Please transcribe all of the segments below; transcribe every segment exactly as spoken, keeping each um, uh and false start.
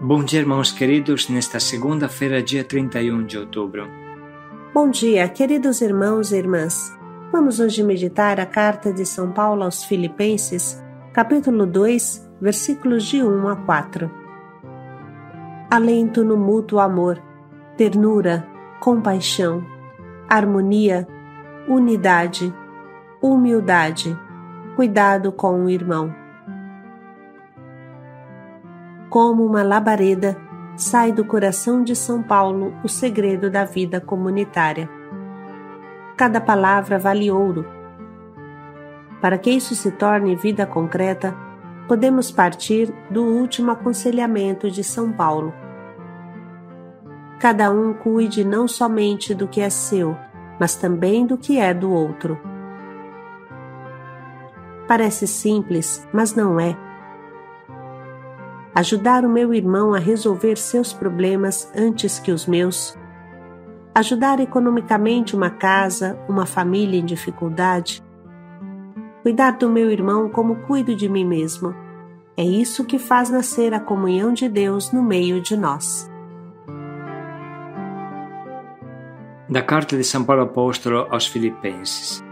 Bom dia, irmãos queridos, nesta segunda-feira, dia trinta e um de outubro. Bom dia, queridos irmãos e irmãs. Vamos hoje meditar a carta de São Paulo aos Filipenses, capítulo dois, versículos de um a quatro. Alento no mútuo amor, ternura, compaixão, harmonia, unidade, humildade, cuidado com o irmão. Como uma labareda, sai do coração de São Paulo o segredo da vida comunitária. Cada palavra vale ouro. Para que isso se torne vida concreta, podemos partir do último aconselhamento de São Paulo. Cada um cuide não somente do que é seu, mas também do que é do outro. Parece simples, mas não é. Ajudar o meu irmão a resolver seus problemas antes que os meus. Ajudar economicamente uma casa, uma família em dificuldade. Cuidar do meu irmão como cuido de mim mesmo. É isso que faz nascer a comunhão de Deus no meio de nós. Da carta de São Paulo Apóstolo aos Filipenses.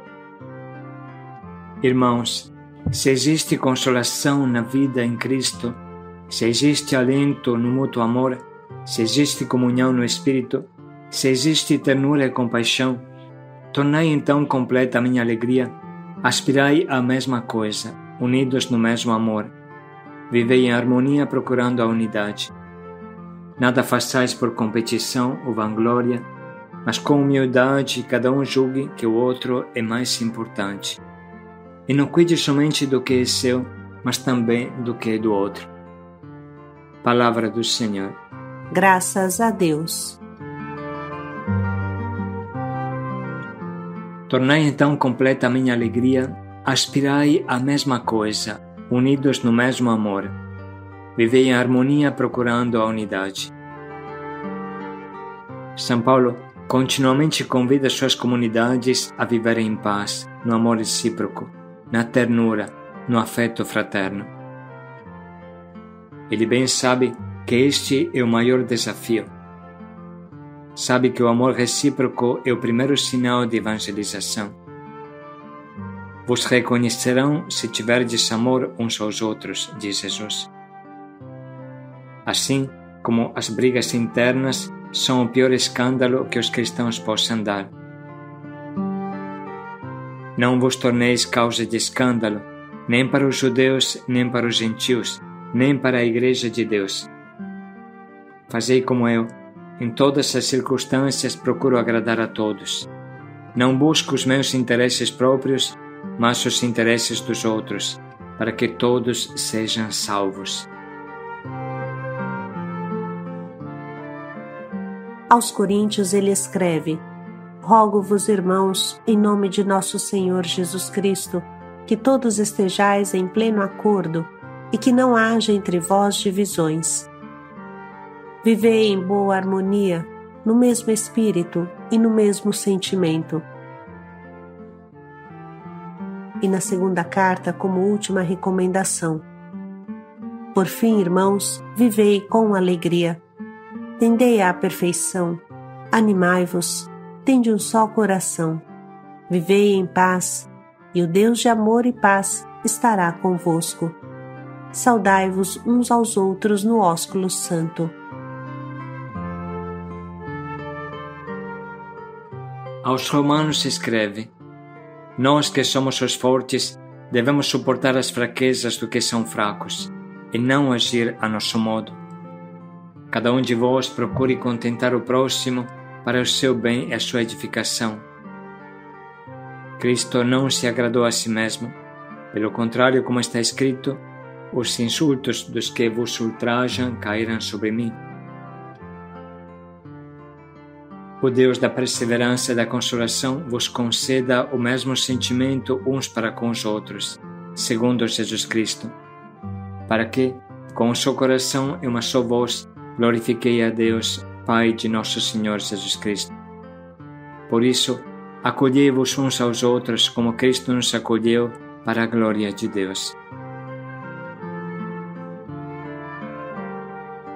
Irmãos, se existe consolação na vida em Cristo, se existe alento no mútuo amor, se existe comunhão no Espírito, se existe ternura e compaixão, tornai então completa a minha alegria, aspirai à mesma coisa, unidos no mesmo amor, vivei em harmonia procurando a unidade. Nada façais por competição ou vanglória, mas com humildade cada um julgue que o outro é mais importante. E não cuide somente do que é seu, mas também do que é do outro. Palavra do Senhor. Graças a Deus. Tornai então completa a minha alegria, aspirai à mesma coisa, unidos no mesmo amor. Vivei em harmonia procurando a unidade. São Paulo continuamente convida suas comunidades a viverem em paz, no amor recíproco, na ternura, no afeto fraterno. Ele bem sabe que este é o maior desafio. Sabe que o amor recíproco é o primeiro sinal de evangelização. Vos reconhecerão se tiverdes amor uns aos outros, diz Jesus. Assim como as brigas internas são o pior escândalo que os cristãos possam dar. Não vos torneis causa de escândalo, nem para os judeus, nem para os gentios, nem para a Igreja de Deus. Fazei como eu, em todas as circunstâncias procuro agradar a todos. Não busco os meus interesses próprios, mas os interesses dos outros, para que todos sejam salvos. Aos Coríntios ele escreve: Rogo-vos, irmãos, em nome de nosso Senhor Jesus Cristo, que todos estejais em pleno acordo e que não haja entre vós divisões. Vivei em boa harmonia, no mesmo espírito e no mesmo sentimento. E na segunda carta, como última recomendação: Por fim, irmãos, vivei com alegria. Tendei à perfeição, animai-vos, tende um só coração, vivei em paz, e o Deus de amor e paz estará convosco. Saudai-vos uns aos outros no ósculo santo. Aos Romanos escreve: Nós que somos os fortes, devemos suportar as fraquezas do que são fracos, e não agir a nosso modo. Cada um de vós procure contentar o próximo para o seu bem e a sua edificação. Cristo não se agradou a si mesmo. Pelo contrário, como está escrito, os insultos dos que vos ultrajam cairão sobre mim. O Deus da perseverança e da consolação vos conceda o mesmo sentimento uns para com os outros, segundo Jesus Cristo, para que, com um só coração e uma só voz, glorifiquei a Deus, Pai de nosso Senhor Jesus Cristo. Por isso, acolhei-vos uns aos outros como Cristo nos acolheu para a glória de Deus.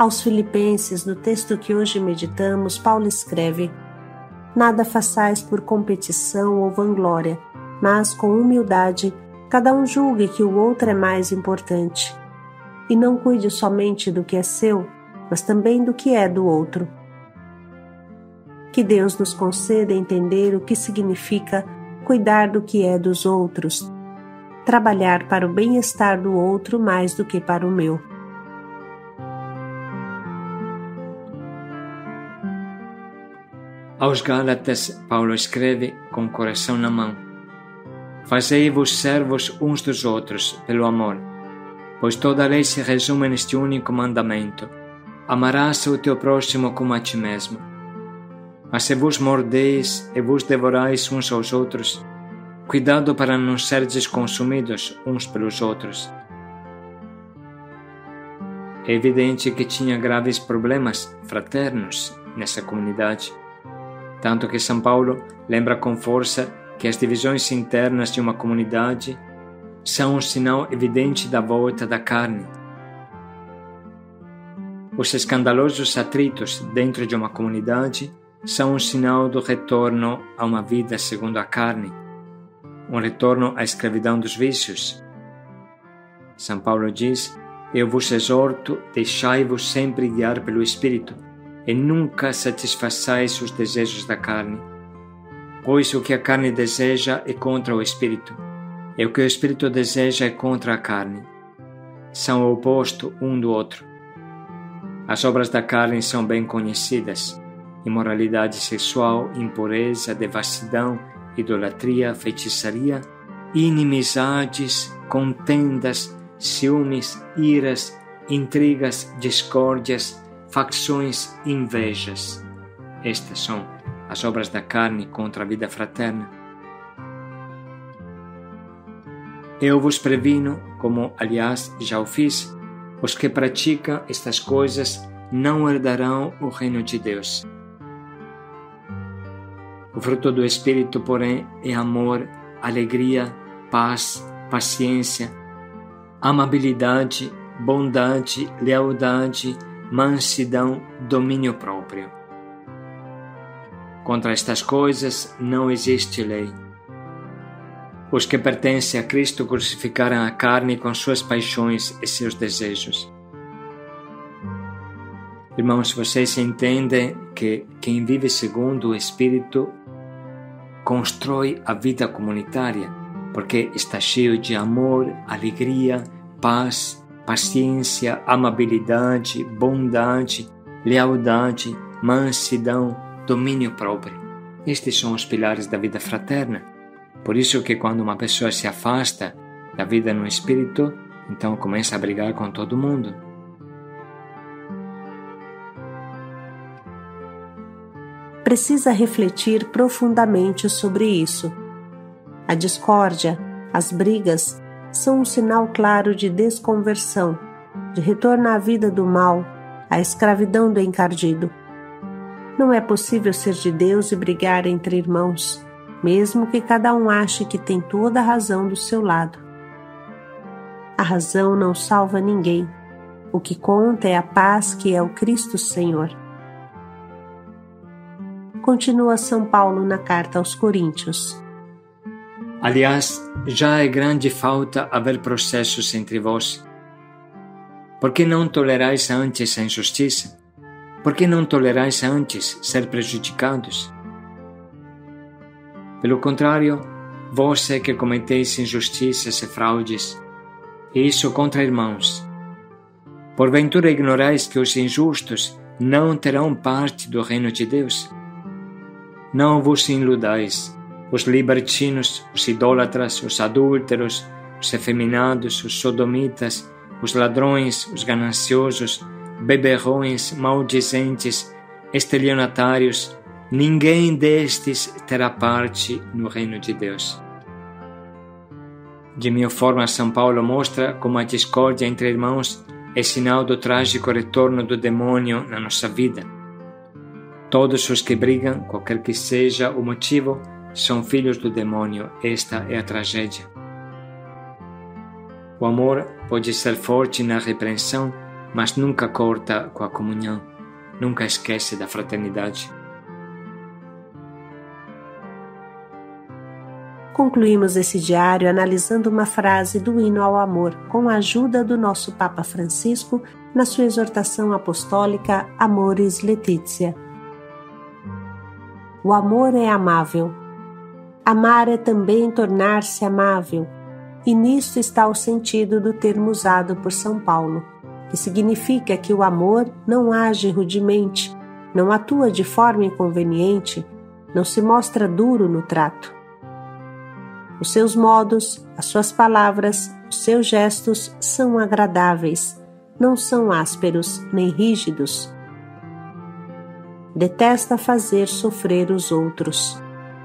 Aos Filipenses, no texto que hoje meditamos, Paulo escreve: nada façais por competição ou vanglória, mas com humildade, cada um julgue que o outro é mais importante. E não cuide somente do que é seu, mas também do que é do outro. Que Deus nos conceda entender o que significa cuidar do que é dos outros, trabalhar para o bem-estar do outro mais do que para o meu. Aos Gálatas, Paulo escreve com o coração na mão: fazei-vos servos uns dos outros pelo amor, pois toda a lei se resume neste único mandamento: amarás o teu próximo como a ti mesmo. Mas se vos mordeis e vos devorais uns aos outros, cuidado para não serdes consumidos uns pelos outros. É evidente que tinha graves problemas fraternos nessa comunidade, tanto que São Paulo lembra com força que as divisões internas de uma comunidade são um sinal evidente da volta da carne. Os escandalosos atritos dentro de uma comunidade são um sinal do retorno a uma vida segundo a carne, um retorno à escravidão dos vícios. São Paulo diz: eu vos exorto, deixai-vos sempre guiar pelo Espírito, e nunca satisfaçais os desejos da carne. Pois o que a carne deseja é contra o Espírito, e o que o Espírito deseja é contra a carne. São o oposto um do outro. As obras da carne são bem conhecidas: imoralidade sexual, impureza, devassidão, idolatria, feitiçaria, inimizades, contendas, ciúmes, iras, intrigas, discórdias, facções, invejas. Estas são as obras da carne contra a vida fraterna. Eu vos previno, como aliás já o fiz, os que praticam estas coisas não herdarão o reino de Deus. O fruto do Espírito, porém, é amor, alegria, paz, paciência, amabilidade, bondade, lealdade, mansidão, domínio próprio. Contra estas coisas não existe lei. Os que pertencem a Cristo crucificaram a carne com suas paixões e seus desejos. Irmãos, vocês entendem que quem vive segundo o Espírito constrói a vida comunitária, porque está cheio de amor, alegria, paz, paciência, amabilidade, bondade, lealdade, mansidão, domínio próprio. Estes são os pilares da vida fraterna. Por isso que quando uma pessoa se afasta da vida no Espírito, então começa a brigar com todo mundo. Precisa refletir profundamente sobre isso. A discórdia, as brigas, são um sinal claro de desconversão, de retorno à vida do mal, à escravidão do encardido. Não é possível ser de Deus e brigar entre irmãos, mesmo que cada um ache que tem toda a razão do seu lado. A razão não salva ninguém. O que conta é a paz que é o Cristo Senhor. Continua São Paulo na carta aos Coríntios. Aliás, já é grande falta haver processos entre vós. Por que não tolerais antes a injustiça? Por que não tolerais antes ser prejudicados? Pelo contrário, vós é que cometeis injustiças e fraudes, e isso contra irmãos. Porventura ignorais que os injustos não terão parte do reino de Deus? Não vos iludais. Os libertinos, os idólatras, os adúlteros, os efeminados, os sodomitas, os ladrões, os gananciosos, beberrões, maldizentes, estelionatários, ninguém destes terá parte no reino de Deus. De minha forma, São Paulo mostra como a discórdia entre irmãos é sinal do trágico retorno do demônio na nossa vida. Todos os que brigam, qualquer que seja o motivo, são filhos do demônio. Esta é a tragédia. O amor pode ser forte na repreensão, mas nunca corta com a comunhão, nunca esquece da fraternidade. Concluímos esse diário analisando uma frase do Hino ao Amor, com a ajuda do nosso Papa Francisco na sua exortação apostólica Amoris Laetitia. O amor é amável. Amar é também tornar-se amável, e nisto está o sentido do termo usado por São Paulo, que significa que o amor não age rudemente, não atua de forma inconveniente, não se mostra duro no trato. Os seus modos, as suas palavras, os seus gestos são agradáveis, não são ásperos nem rígidos. Detesta fazer sofrer os outros.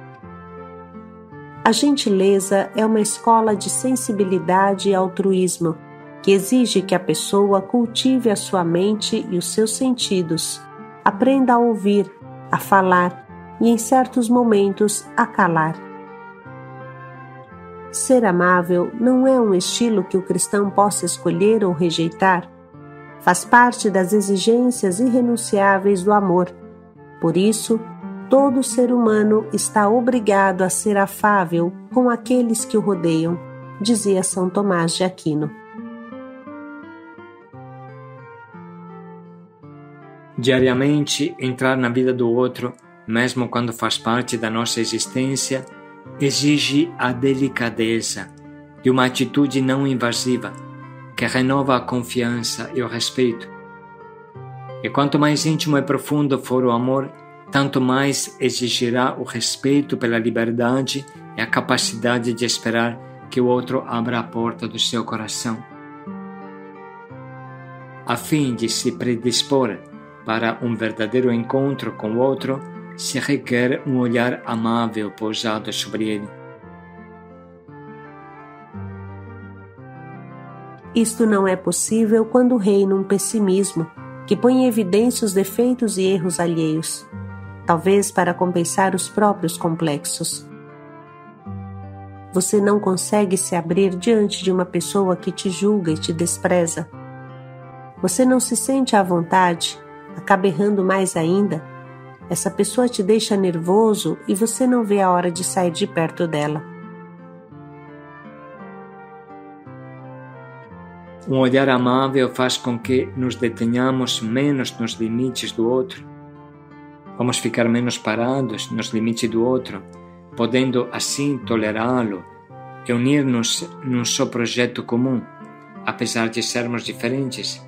A gentileza é uma escola de sensibilidade e altruísmo, que exige que a pessoa cultive a sua mente e os seus sentidos, aprenda a ouvir, a falar e, em certos momentos, a calar. Ser amável não é um estilo que o cristão possa escolher ou rejeitar. Faz parte das exigências irrenunciáveis do amor. Por isso, todo ser humano está obrigado a ser afável com aqueles que o rodeiam, dizia São Tomás de Aquino. Diariamente, entrar na vida do outro, mesmo quando faz parte da nossa existência, exige a delicadeza e uma atitude não invasiva, que renova a confiança e o respeito. E quanto mais íntimo e profundo for o amor, tanto mais exigirá o respeito pela liberdade e a capacidade de esperar que o outro abra a porta do seu coração. A fim de se predispor para um verdadeiro encontro com o outro, se requer um olhar amável pousado sobre ele. Isto não é possível quando reina um pessimismo que põe em evidência os defeitos e erros alheios, talvez para compensar os próprios complexos. Você não consegue se abrir diante de uma pessoa que te julga e te despreza. Você não se sente à vontade, acaba errando mais ainda. Essa pessoa te deixa nervoso e você não vê a hora de sair de perto dela. Um olhar amável faz com que nos detenhamos menos nos limites do outro. Vamos ficar menos parados nos limites do outro, podendo assim tolerá-lo e unir-nos num só projeto comum, apesar de sermos diferentes.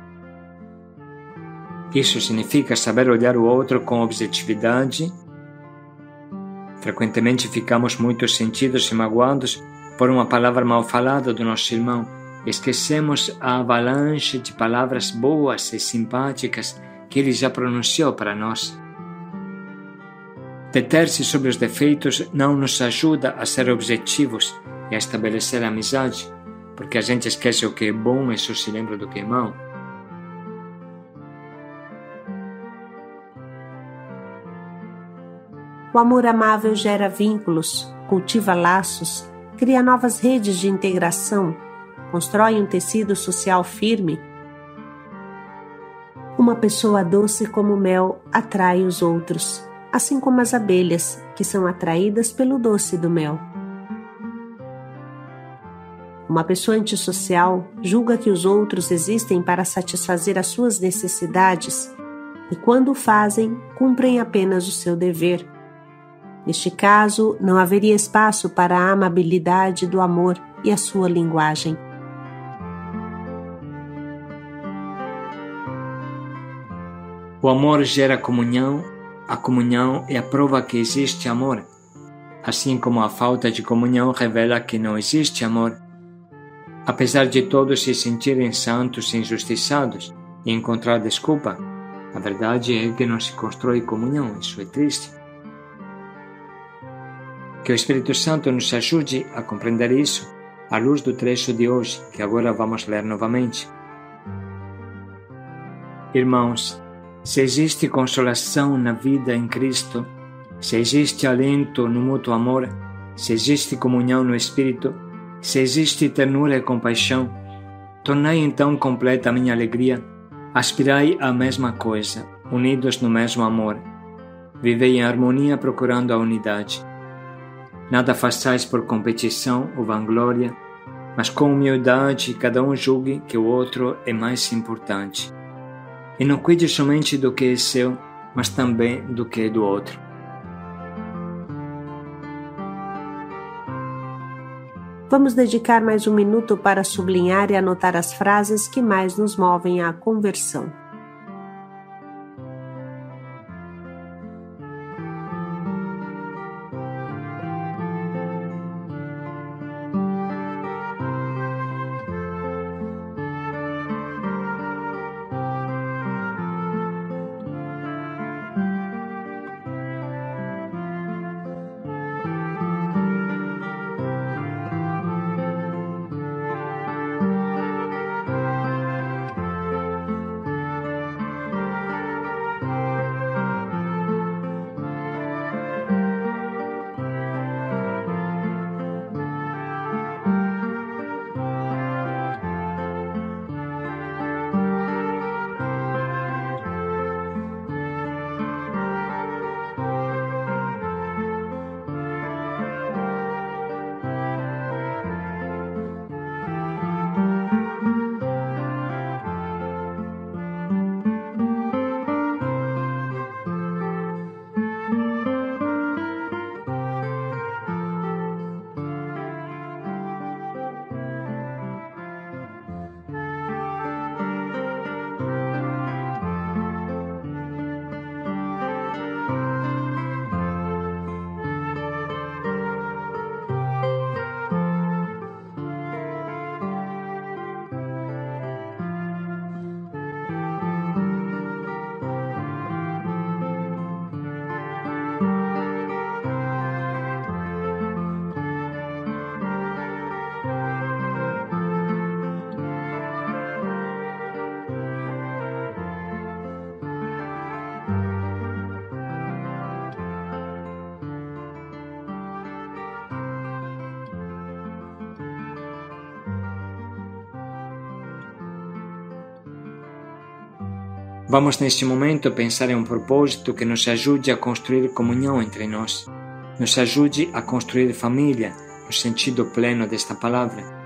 Isso significa saber olhar o outro com objetividade. Frequentemente ficamos muito sentidos e magoados por uma palavra mal falada do nosso irmão. Esquecemos a avalanche de palavras boas e simpáticas que ele já pronunciou para nós. Deter-se sobre os defeitos não nos ajuda a ser objetivos e a estabelecer a amizade, porque a gente esquece o que é bom e só se lembra do que é mau. O amor amável gera vínculos, cultiva laços, cria novas redes de integração, constrói um tecido social firme. Uma pessoa doce como mel atrai os outros, assim como as abelhas, que são atraídas pelo doce do mel. Uma pessoa antissocial julga que os outros existem para satisfazer as suas necessidades e, quando o fazem, cumprem apenas o seu dever. Neste caso, não haveria espaço para a amabilidade do amor e a sua linguagem. O amor gera comunhão, a comunhão é a prova que existe amor, assim como a falta de comunhão revela que não existe amor. Apesar de todos se sentirem santos e injustiçados e encontrar desculpa, a verdade é que não se constrói comunhão, isso é triste. Que o Espírito Santo nos ajude a compreender isso à luz do trecho de hoje, que agora vamos ler novamente. Irmãos, se existe consolação na vida em Cristo, se existe alento no mútuo amor, se existe comunhão no Espírito, se existe ternura e compaixão, Tornai então completa a minha alegria. Aspirai à mesma coisa, unidos no mesmo amor. Vivei em harmonia procurando a unidade. Nada façais por competição ou vanglória, mas com humildade cada um julgue que o outro é mais importante. E não cuide somente do que é seu, mas também do que é do outro. Vamos dedicar mais um minuto para sublinhar e anotar as frases que mais nos movem à conversão. Vamos neste momento pensar em um propósito que nos ajude a construir comunhão entre nós, nos ajude a construir família, no sentido pleno desta palavra.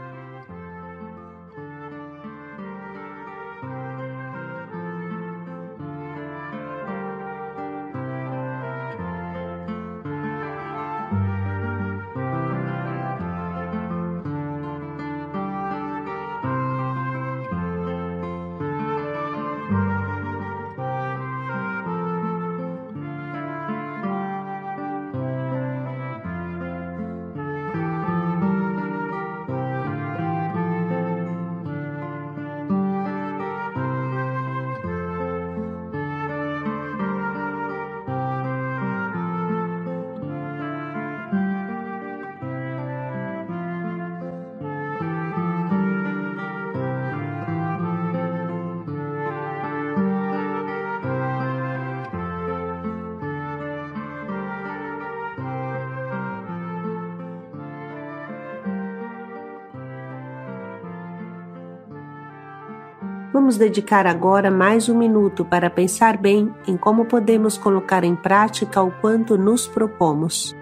Vamos dedicar agora mais um minuto para pensar bem em como podemos colocar em prática o quanto nos propomos.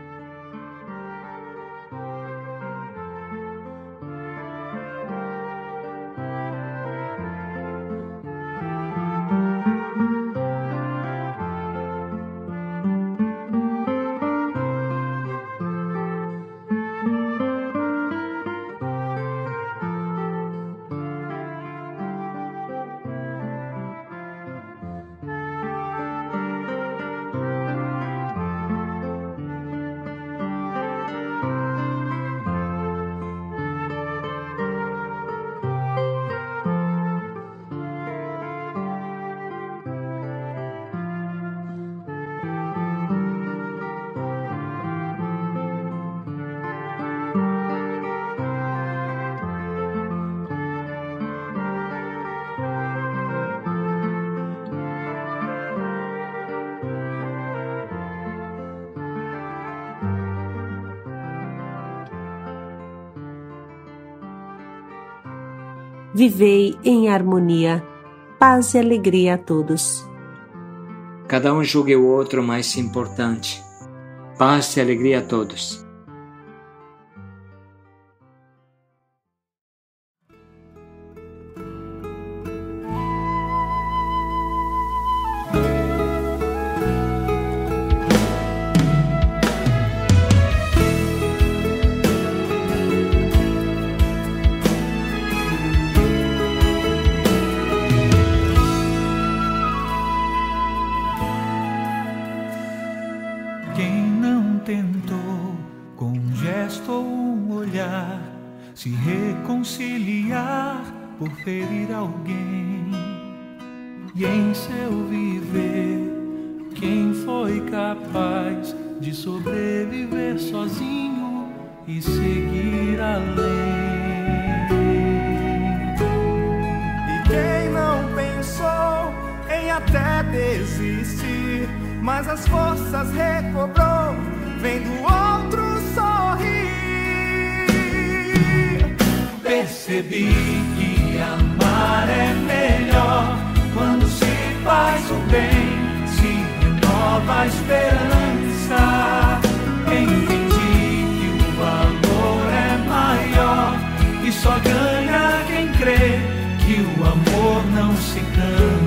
vivei em harmonia. Paz e alegria a todos. Cada um julgue o outro mais importante. Paz e alegria a todos. Se reconciliar por ferir alguém, e em seu viver, quem foi capaz de sobreviver sozinho e seguir além? E quem não pensou em até desistir, mas as forças recobrou, vendo o outro sorrir. Percebi que amar é melhor quando se faz o bem, se renova a esperança. Entendi que o amor é maior e só ganha quem crê que o amor não se cansa.